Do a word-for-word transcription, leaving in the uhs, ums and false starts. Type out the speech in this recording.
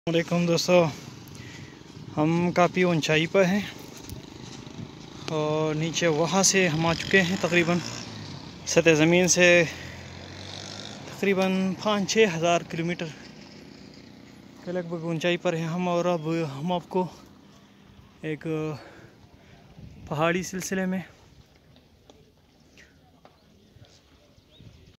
वालेकुम दोस्तों, हम काफ़ी ऊंचाई पर हैं और नीचे वहाँ से हम आ चुके हैं तकरीबन सतह ज़मीन से तकरीबन पाँच छः हज़ार किलोमीटर के लगभग ऊंचाई पर हैं हम। और अब हम आपको एक पहाड़ी सिलसिले में